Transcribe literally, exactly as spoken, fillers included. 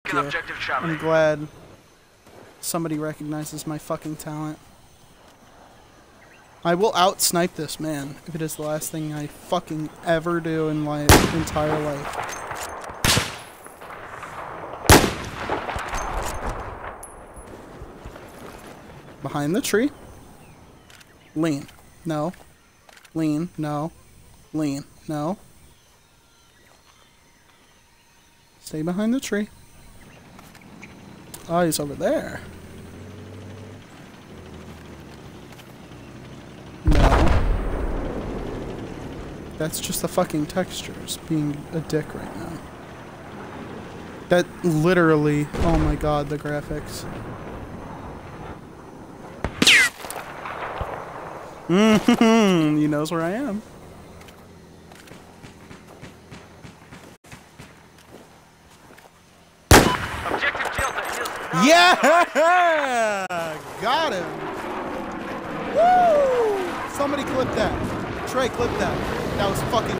you. I'm glad somebody recognizes my fucking talent. I will out-snipe this man if it is the last thing I fucking ever do in my entire life. Behind the tree. Lean. No. Lean. No. Lean. No. Stay behind the tree. Oh, he's over there. No. That's just the fucking textures being a dick right now. That literally, oh my god, the graphics. Mm-hmm. He knows where I am. Yeah! Got him! Woo! Somebody clip that. Trey, clip that. That was fucking